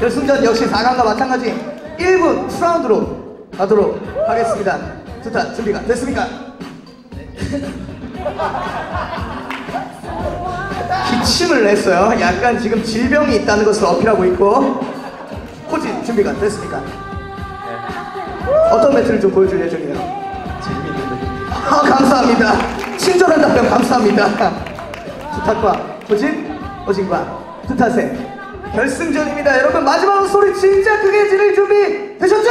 결승전 역시 4강과 마찬가지 1분 라운드로 가도록 하겠습니다. 좋다, 준비가 됐습니까? 기침을 냈어요. 약간 지금 질병이 있다는 것을 어필하고 있고. 호진, 준비가 됐습니까? 어떤 매트를 좀 보여줄 예정이에요? 재미있는 감사합니다. 친절한 답변 감사합니다. 투탁과 호진과 투탁의 결승전입니다. 여러분 마지막으로 소리 진짜 크게 지를 준비 되셨죠?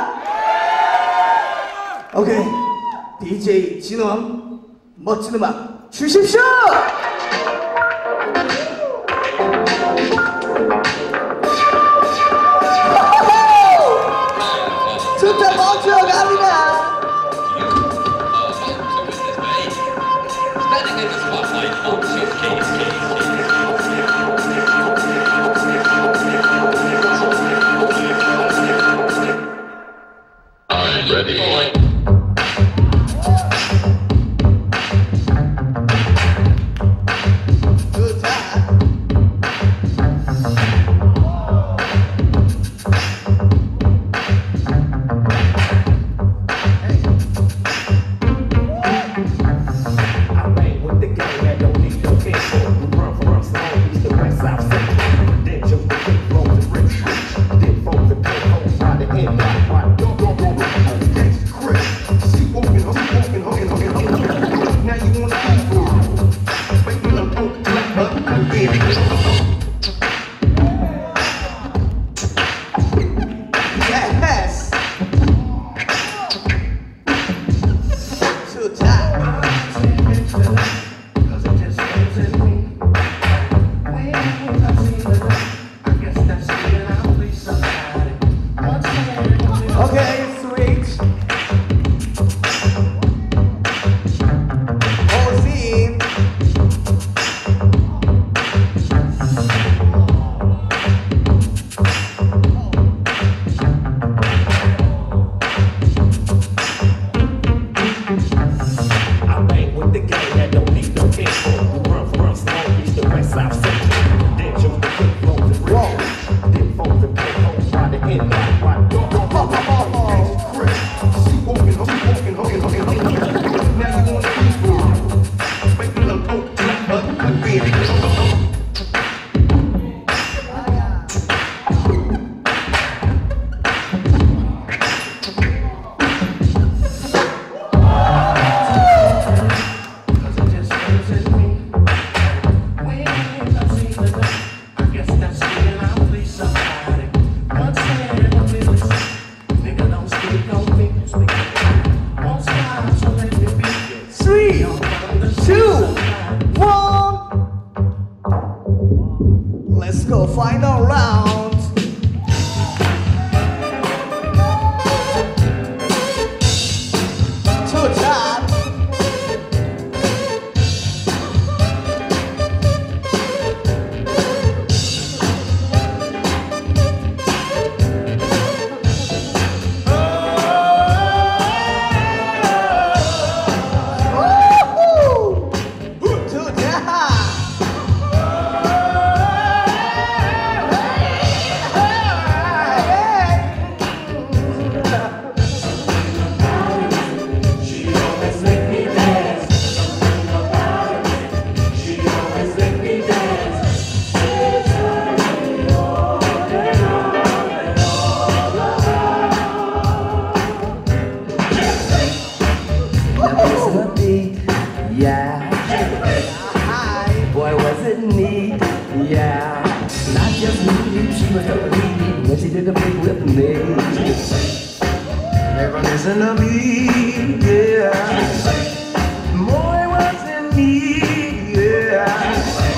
오케이, DJ 진원 멋진 음악 주십시오. 투탁 먼저 갑니다. I'm ready. Let's go, final round. To top. Yeah, boy, was it neat? Yeah, not just me, she was so neat when she did the big with me. Never listen to me, yeah. Boy, was it neat? Yeah.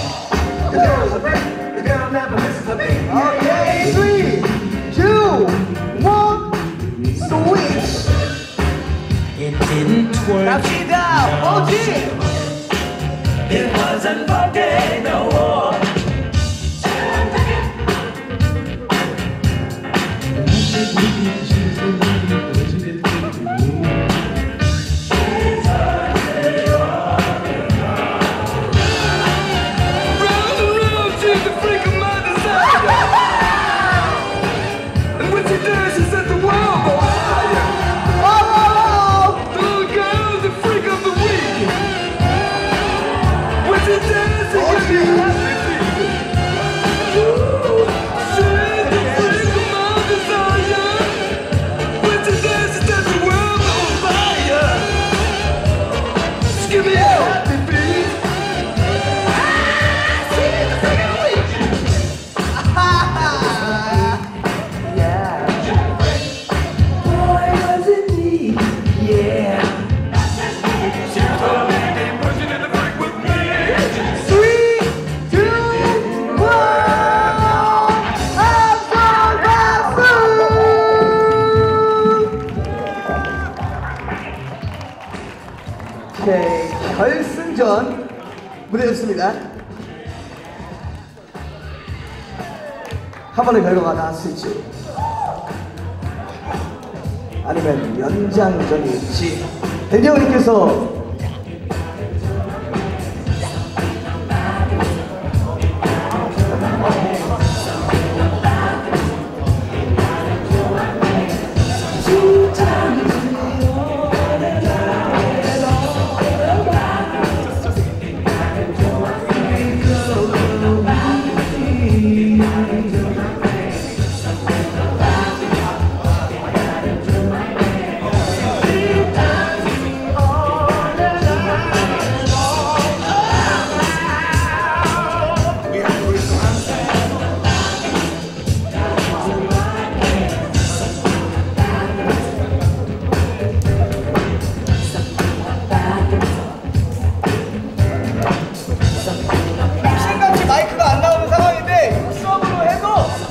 The girl never listens to me. Okay, 3, 2, 1, switch. It didn't work. 갑시다, OG. It wasn't working no more. 오케이. 결승전 무대였습니다. 한 번의 결과가 나왔을지 아니면 연장전일지. 댄디형님께서 신같이 마이크가 안 나오는 상황인데 수업으로 해도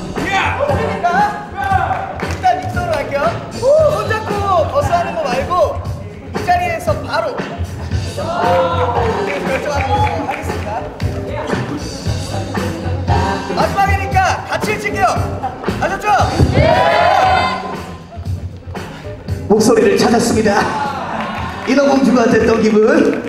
그러니까 일단 믹서로 할게요. 손잡고 버스하는 거 말고 이 자리에서 바로 결정하는 걸로 하겠습니다. 마지막이니까 같이 칠게요. 아셨죠? 목소리를 찾았습니다. 인어공주가 됐던 기분.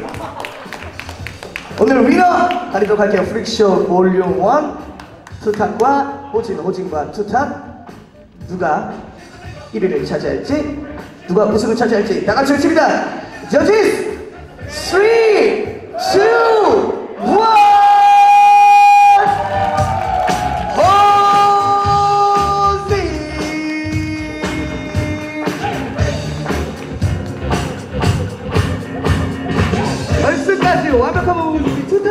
오늘 위너 가리도록 할게요. 프릭쇼 볼륨 1 투탑과 호진과 투탑. 누가 1위를 차지할지, 누가 우승을 차지할지 다 같이 외칩니다. 저지스 3, 2, 1. 결승까지 완벽한 모습이 투탑